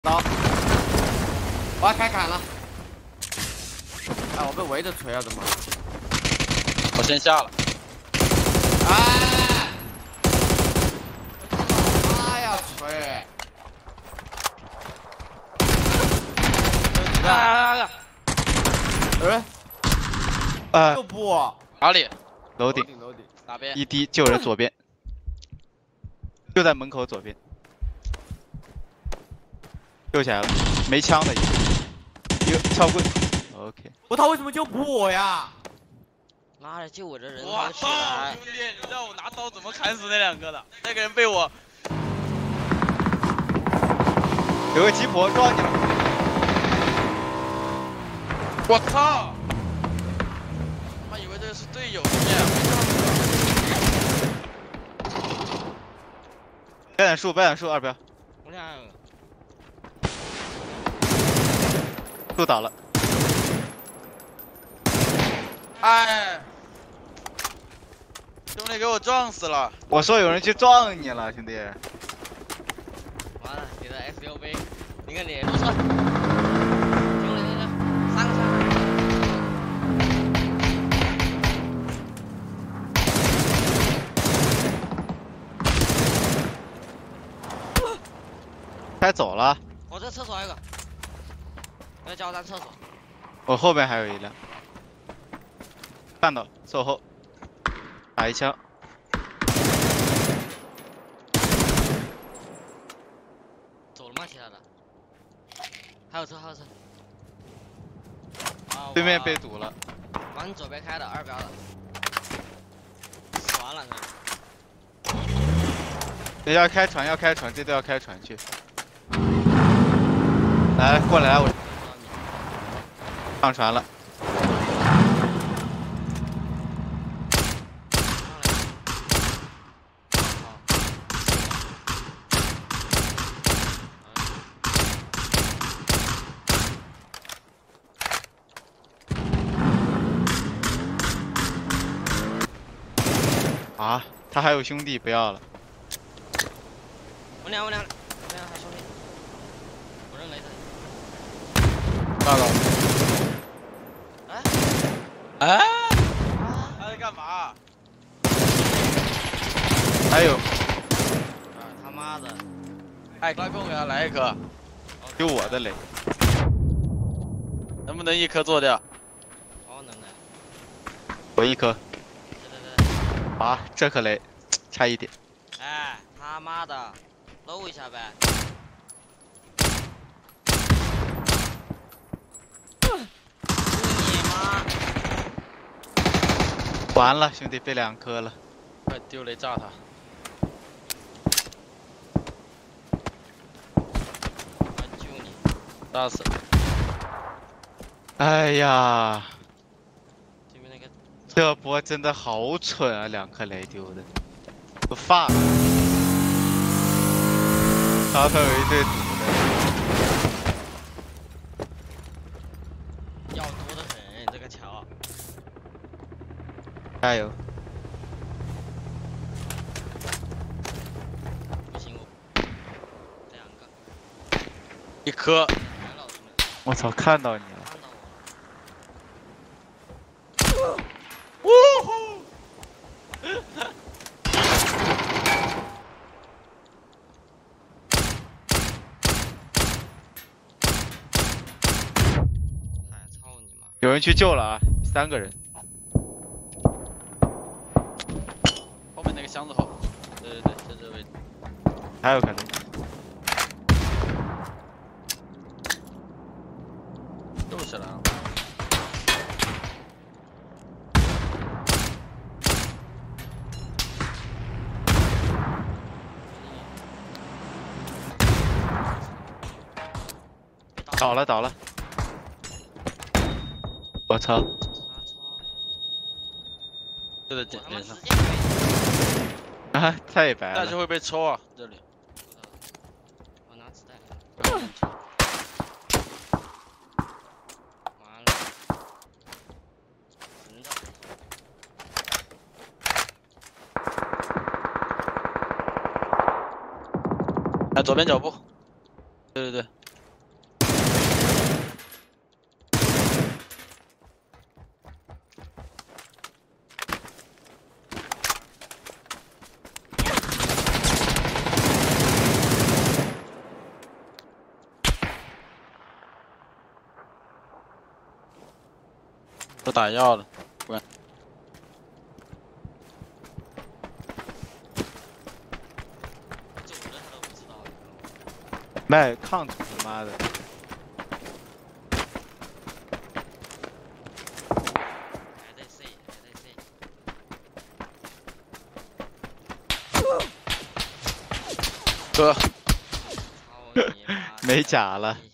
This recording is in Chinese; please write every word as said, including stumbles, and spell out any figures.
刀，我要开砍了。哎，我被围着锤啊，怎么？ 我先下了。 哎！妈呀，锤！ 啊啊啊！ 哎， 呃， 又不哪里？ 楼顶， 楼顶， 哪边？ 一滴救人左边，就在门口左边，救起来了，没枪的一个，一个撬棍 ，OK。 我操，为什么救不我呀？ 妈的，就我这人我操，兄弟，你知道我拿刀怎么砍死那两个的？那个人被我有个吉普撞你了， 我操！他妈以为这个是队友，没掰点树，掰点树，二彪， 我俩树倒了， 哎，兄弟给我撞死了！ 我说有人去撞你了，兄弟。 完了，你的 S U V， 你看你，都车，停了停了，三个三个。 开走了， 我这厕所还有个，那加油站厕所。 我后边还有一辆，看到了，走后，打一枪， 走了吗？其他的？还有车，还有车。啊对面被堵了， 往你左边开的，二标的。死完了是吧？ 要开船，要开船，这都要开船去。来，过来，我上船了。啊，他还有兄弟，不要了。 我俩我俩我俩还兄弟，我认雷的。 大佬， 哎哎， 啊！ 他在干嘛？ 还有， 啊他妈的！ 哎，快给我给他来一颗， 就我的雷， 能不能一颗做掉？ 好能耐。 我一颗。 对对对。 啊，这颗雷，差一点。 哎，他妈的，搂一下呗。你妈！ 完了，兄弟被两颗了。 快丢雷炸他！ 我救你！ 炸死了！ 哎呀， 对面那个这波真的好蠢啊，两颗雷丢的，都发了。他头有一队堵的， 药多得很，这个桥。 加油！ 不行，我两个。 一颗。 来老师们， 我操，看到你了。 看到我了。 呜呼！ 哎，操你妈！ 有人去救了啊，三个人。 后面那个箱子后。对对对，在这位置。 还有可能。 又起来了。 倒了倒了。我操！ 啊操！ 就在我他妈脸上直。接被啊，太白了。 但是会被抽啊，这里。 我拿子弹。 不要乱抽完了。真的。 哎，左边脚步。对对对， 都打药了。 走了他都不知道。 卖抗土他妈的！ 还在 C， 还在 C。 哥， 操你妈！ 没甲了。